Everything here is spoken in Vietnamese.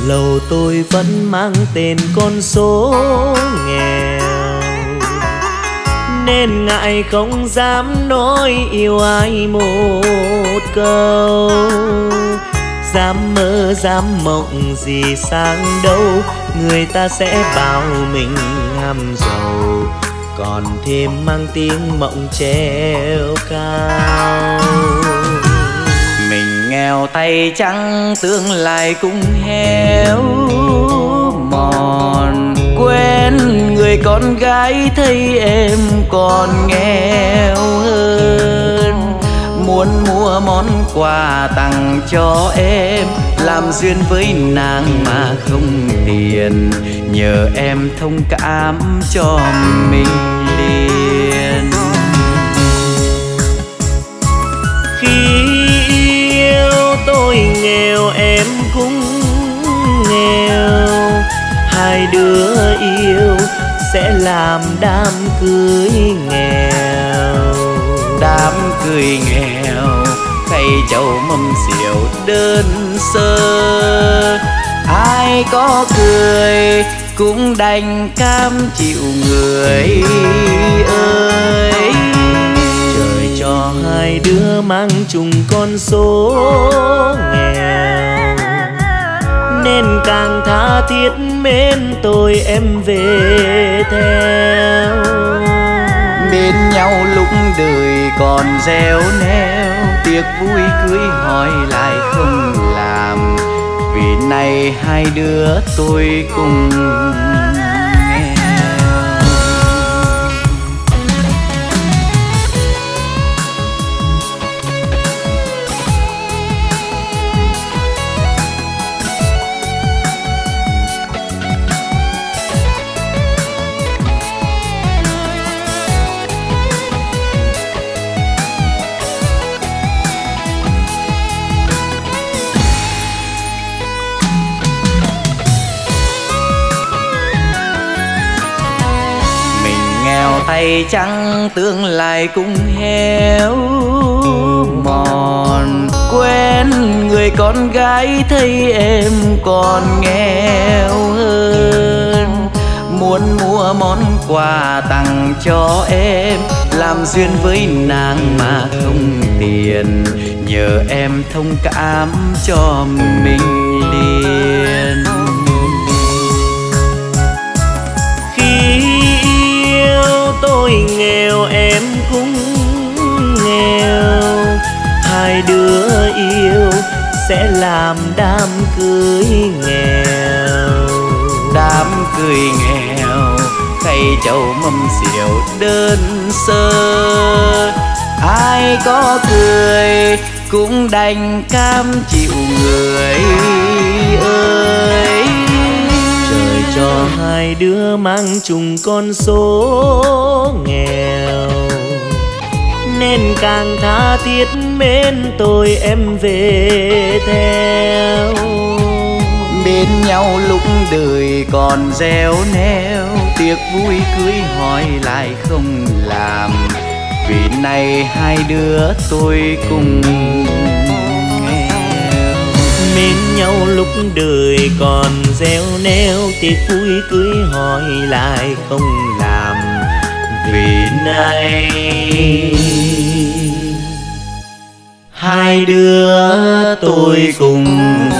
Lầu tôi vẫn mang tên con số nghèo, nên ngại không dám nói yêu ai một câu. Dám mơ dám mộng gì sang đâu, người ta sẽ bảo mình ham giàu, còn thêm mang tiếng mộng treo cao. Mình nghèo tay trắng tương lai cũng héo mòn, quen người con gái thấy em còn nghèo hơn. Muốn mua món quà tặng cho em, làm duyên với nàng mà không tiền, nhờ em thông cảm cho mình liền. Khi yêu tôi nghèo em cũng nghèo, hai đứa yêu sẽ làm đám cưới nghèo. Đám cưới nghèo khay chầu mâm rượu đơn sơ, ai có cười cũng đành cam chịu người ơi. Trời cho hai đứa mang chung con số nghèo, nên càng tha thiết mến tôi em về theo. Bên nhau lúc đời còn réo neo, tiệc vui cưới hỏi lại không làm, vì nay hai đứa tôi cùng tay trắng tương lai cũng héo mòn, quen người con gái thấy em còn nghèo hơn. Muốn mua món quà tặng cho em, làm duyên với nàng mà không tiền, nhờ em thông cảm cho mình liền. Tôi nghèo em cũng nghèo, hai đứa yêu sẽ làm đám cưới nghèo. Đám cưới nghèo khay chầu mâm rượu đơn sơ, ai có cười cũng đành cam chịu người ơi. Trời cho hai đứa mang chung con số nghèo, nên càng tha thiết mến tôi em về theo. Bên nhau lúc đời còn réo neo, tiệc vui cưới hỏi lại không làm, vì nay hai đứa tôi cùng mến nhau lúc đời còn réo neo, tiệc vui cưới hỏi lại không làm, vì nay hai đứa tôi cùng